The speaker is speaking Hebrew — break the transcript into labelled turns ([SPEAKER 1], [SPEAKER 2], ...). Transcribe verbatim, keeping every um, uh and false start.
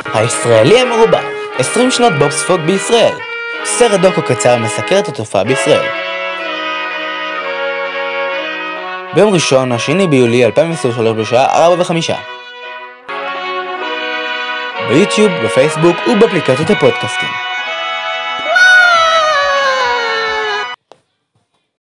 [SPEAKER 1] הישראלי המרובע, עשרים שנות בובספוג בישראל. סרט דוקו קצר מסקר את התופעה בישראל. ביום ראשון, השני ביולי אלפיים עשרים ושלוש בשעה ארבע וחמישה. ביוטיוב, בפייסבוק ובאפליקציות הפודקאסטים.